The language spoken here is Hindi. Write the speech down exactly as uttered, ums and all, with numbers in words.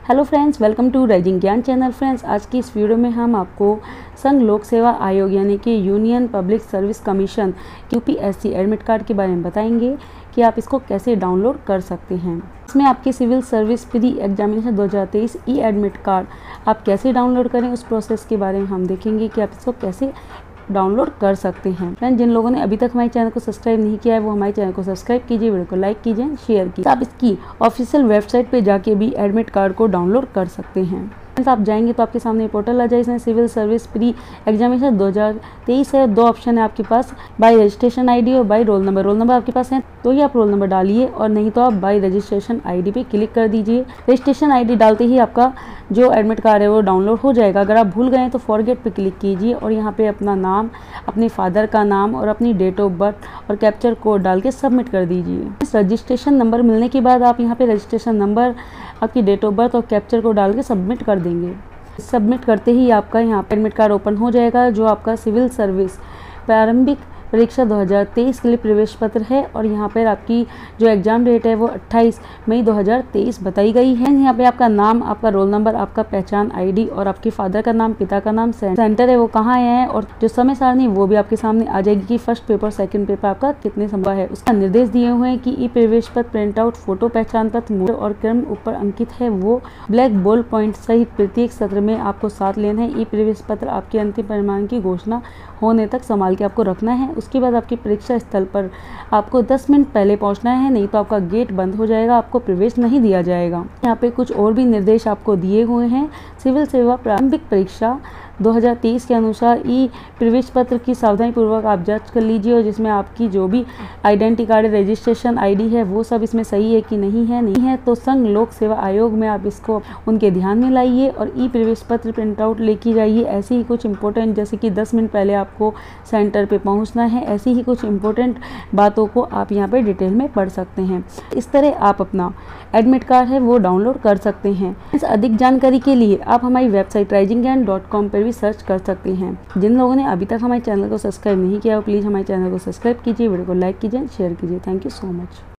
Hello friends, welcome to rising Gyan channel. Friends, आज की इस वीडियो में हम आपको संघ लोक सेवा आयोग यानी कि union public service commission UPSC admit card के बारे में बताएंगे कि आप इसको कैसे डाउनलोड कर सकते हैं। इसमें आपके सिविल सर्विस प्री एग्जामिनेशन दो हज़ार तेईस ई एडमिट कार्ड आप कैसे डाउनलोड करें, उस प्रोसेस के बारे में हम देखेंगे कि आप इसको कैसे डाउनलोड कर सकते हैं। फ्रेंड, जिन लोगों ने अभी तक हमारे चैनल को सब्सक्राइब नहीं किया है वो हमारे चैनल को सब्सक्राइब कीजिए, वीडियो को लाइक कीजिए, शेयर कीजिए। आप इसकी ऑफिशियल वेबसाइट पे जाके भी एडमिट कार्ड को डाउनलोड कर सकते हैं। आप जाएंगे तो आपके सामने पोर्टल आ जाए। इसमें सिविल सर्विस प्री एग्जामिनेशन दो हज़ार तेईस है। दो ऑप्शन है आपके पास, बाय रजिस्ट्रेशन आईडी और by roll number. Roll number आपके पास है तो ही आप रोल नंबर डालिए, और नहीं तो आप बाय रजिस्ट्रेशन आईडी पे क्लिक कर दीजिए। रजिस्ट्रेशन आईडी डालते ही आपका जो एडमिट कार्ड है वो डाउनलोड हो जाएगा। अगर आप भूल गए तो फॉरगेट पे क्लिक कीजिए और यहाँ पे अपना नाम, अपने फादर का नाम और अपनी डेट ऑफ बर्थ और कैप्चर कोड डाल के सबमिट कर दीजिए। इस रजिस्ट्रेशन नंबर मिलने के बाद आप यहाँ पे रजिस्ट्रेशन नंबर, आपकी डेट ऑफ बर्थ और कैप्चर कोड डाल के सबमिट कर देंगे। सबमिट करते ही आपका यहाँ पे एडमिट कार्ड ओपन हो जाएगा, जो आपका सिविल सर्विस प्रारंभिक परीक्षा दो हज़ार तेईस के लिए प्रवेश पत्र है। और यहाँ पर आपकी जो एग्ज़ाम डेट है वो अट्ठाईस मई दो हज़ार तेईस बताई गई है। यहाँ पे आपका नाम, आपका रोल नंबर, आपका पहचान आईडी और आपके फादर का नाम, पिता का नाम, सेंटर है वो कहाँ है, और जो समय सारणी वो भी आपके सामने आ जाएगी कि फर्स्ट पेपर सेकंड पेपर आपका कितने समय है। उसका निर्देश दिए हुए हैं कि ई प्रवेश पत्र, प्रिंट आउट, फोटो, पहचान पत्र और क्रम ऊपर अंकित है वो ब्लैक बोल्ड पॉइंट सहित प्रत्येक सत्र में आपको साथ लेना है। ई प्रवेश पत्र आपके अंतिम परिणाम की घोषणा होने तक संभाल के आपको रखना है। उसके बाद आपकी परीक्षा स्थल पर आपको दस मिनट पहले पहुंचना है, नहीं तो आपका गेट बंद हो जाएगा, आपको प्रवेश नहीं दिया जाएगा। यहाँ पे कुछ और भी निर्देश आपको दिए हुए हैं। सिविल सेवा प्रारंभिक परीक्षा दो हज़ार तेईस के अनुसार ई प्रवेश पत्र की सावधानी पूर्वक आप जांच कर लीजिए, और जिसमें आपकी जो भी आइडेंटिटी कार्ड, रजिस्ट्रेशन आईडी है वो सब इसमें सही है कि नहीं है। नहीं है तो संघ लोक सेवा आयोग में आप इसको उनके ध्यान में लाइए और ई प्रवेश पत्र प्रिंट आउट लेके जाइए। ऐसे ही कुछ इंपॉर्टेंट, जैसे कि दस मिनट पहले आपको सेंटर पे पहुंचना है, ऐसी ही कुछ इंपॉर्टेंट बातों को आप यहाँ पे डिटेल में पढ़ सकते हैं। इस तरह आप अपना एडमिट कार्ड है वो डाउनलोड कर सकते हैं। इस अधिक जानकारी के लिए आप हमारी website rising Gyan dot com पर भी सर्च कर सकते हैं। जिन लोगों ने अभी तक हमारे चैनल को सब्सक्राइब नहीं किया वो प्लीज़ हमारे चैनल को सब्सक्राइब कीजिए, वीडियो को लाइक कीजिए, शेयर कीजिए। Thank you so much.